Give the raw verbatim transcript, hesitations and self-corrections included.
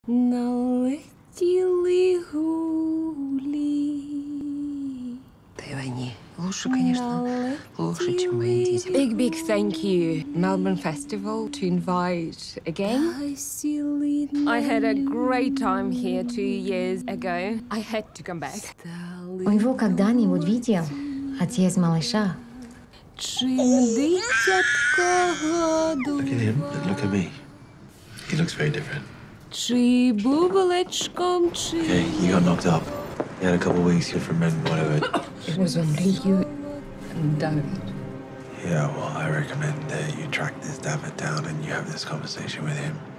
Налетіли гулі. Ты войне. Лучше, конечно, лучше, чем мои дети. Big, big thank you, Melbourne Festival, to invite again. I had a great time here two years ago. I had to come back. У него когда-нибудь видел отец малыша? Look at him and look at me. He looks very different. Чи бубличком, чи... Okay, you got knocked up. You had a couple of weeks here from men, whatever. It was only you and David. Yeah, well, I recommend that you track this David down and you have this conversation with him.